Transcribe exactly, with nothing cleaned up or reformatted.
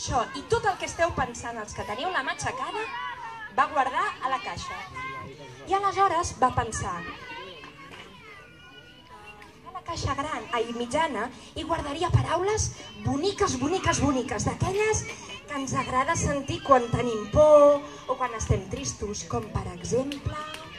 Això i tot el que esteu pensant, els que teniu la mà aixecada, va guardar a la caixa. I aleshores va pensar, a la caixa gran, ai, mitjana, i guardaria paraules boniques, boniques, boniques, d'aquelles que ens agrada sentir quan tenim por o quan estem tristos, com per exemple...